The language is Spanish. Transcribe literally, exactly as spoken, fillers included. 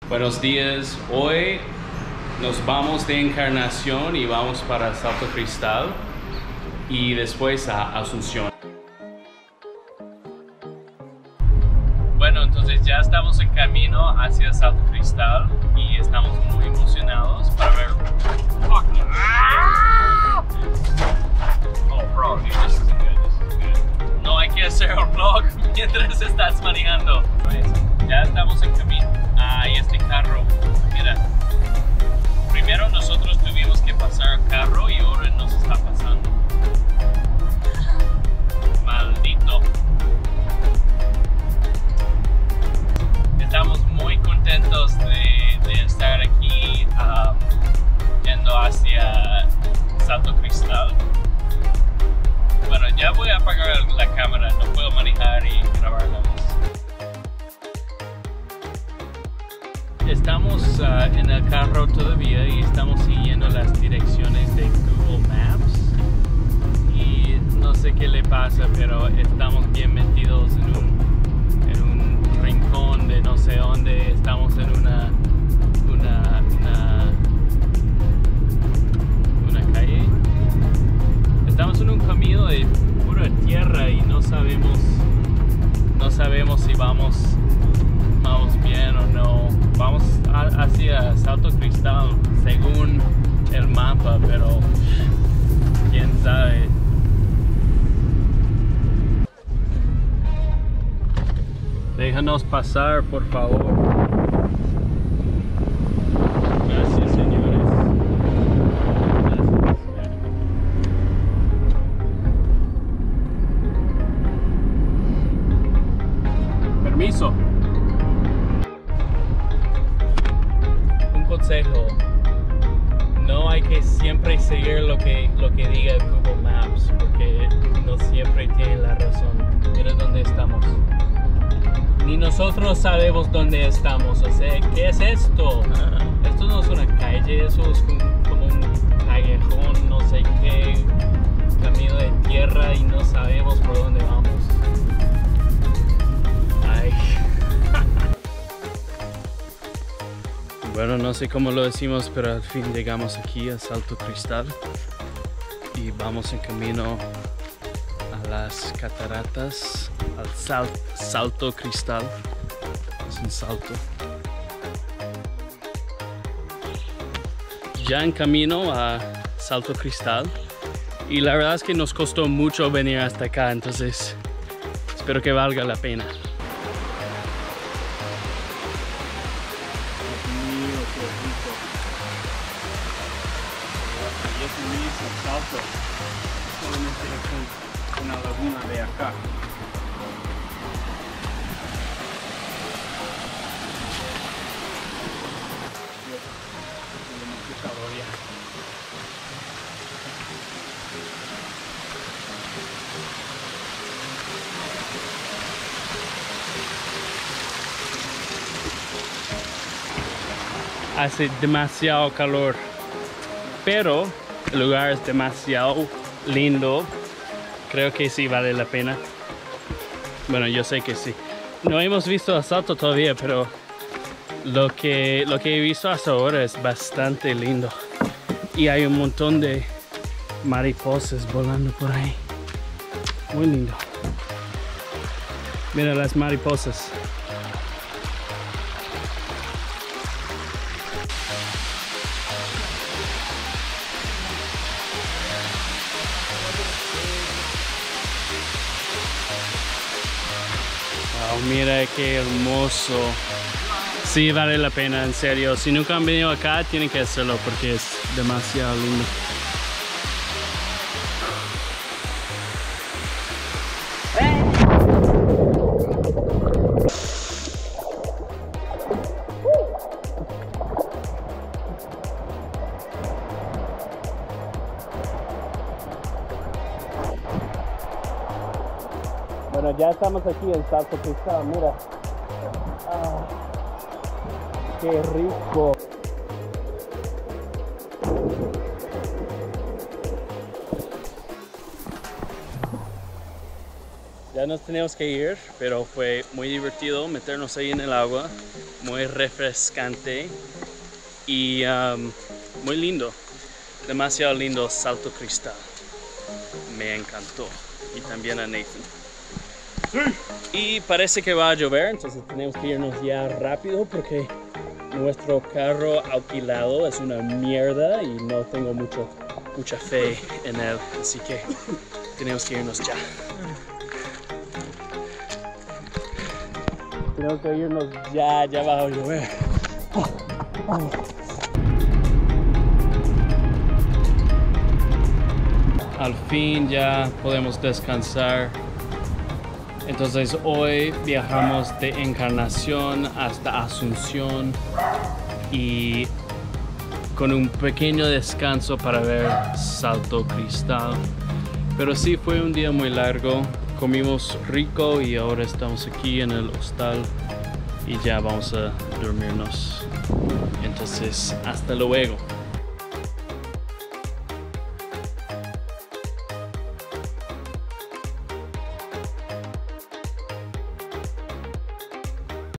Buenos días, hoy nos vamos de Encarnación y vamos para Salto Cristal y después a Asunción. Bueno, entonces ya estamos en camino hacia Salto Cristal y estamos muy emocionados para ver... Oh bro, dude, this is good, this is good. No hay que hacer un vlog mientras estás manejando. Ya estamos en camino. Ah, y este carro, mira. Primero nosotros tuvimos que pasar el carro y ahora nos está pasando. Maldito. Estamos muy contentos de, de estar aquí um, yendo hacia Salto Cristal. Bueno, ya voy a apagar la cámara, no puedo manejar y grabar la voz. Estamos uh, en el carro todavía y estamos siguiendo las direcciones de Google Maps y no sé qué le pasa, pero estamos bien metidos en un, en un rincón de no sé dónde. Estamos en una una, una una calle. Estamos en un camino de pura tierra y no sabemos no sabemos si vamos vamos bien o no. Vamos a, hacia Salto Cristal según el mapa, pero quién sabe. Déjanos pasar, por favor. Gracias, señores. Gracias. Permiso. Consejo: no hay que siempre seguir lo que, lo que diga Google Maps, porque no siempre tiene la razón. Mira dónde estamos. Ni nosotros sabemos dónde estamos. O sea, ¿qué es esto? Esto no es una calle, eso es un, como un callejón, no sé qué, camino de tierra y no sabemos por dónde vamos. Ay. Bueno, no sé cómo lo decimos, pero al fin llegamos aquí a Salto Cristal y vamos en camino a las cataratas, al sal, Salto Cristal. Es un salto. Ya en camino a Salto Cristal y la verdad es que nos costó mucho venir hasta acá, entonces espero que valga la pena. Salto, solamente es una laguna de acá. Hace demasiado calor, pero el lugar es demasiado lindo. Creo que sí vale la pena. Bueno, yo sé que sí. No hemos visto el salto todavía, pero lo que, lo que he visto hasta ahora es bastante lindo. Y hay un montón de mariposas volando por ahí. Muy lindo. Mira las mariposas. Wow, mira qué hermoso. Sí, vale la pena, en serio. Si nunca han venido acá, tienen que hacerlo porque es demasiado lindo. Bueno, ya estamos aquí en Salto Cristal, mira. Ah, qué rico. Ya nos teníamos que ir, pero fue muy divertido meternos ahí en el agua. muy refrescante y um, muy lindo. Demasiado lindo Salto Cristal. Me encantó. Y también a Nathan. Y parece que va a llover, entonces tenemos que irnos ya rápido porque nuestro carro alquilado es una mierda y no tengo mucho, mucha fe en él. Así que tenemos que irnos ya. Tenemos que irnos ya, ya va a llover. Oh, oh. Al fin ya podemos descansar. Entonces hoy viajamos de Encarnación hasta Asunción y con un pequeño descanso para ver Salto Cristal. Pero sí fue un día muy largo, comimos rico y ahora estamos aquí en el hostal y ya vamos a dormirnos. Entonces hasta luego.